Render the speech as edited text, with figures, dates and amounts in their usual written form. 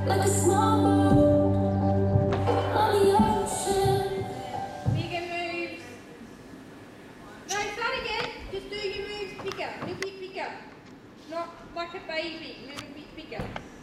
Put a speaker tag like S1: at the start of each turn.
S1: like a small boat on the ocean.
S2: Bigger moves. No, start again. Just do your moves bigger, a little bit bigger. Not like a baby, a little bit bigger.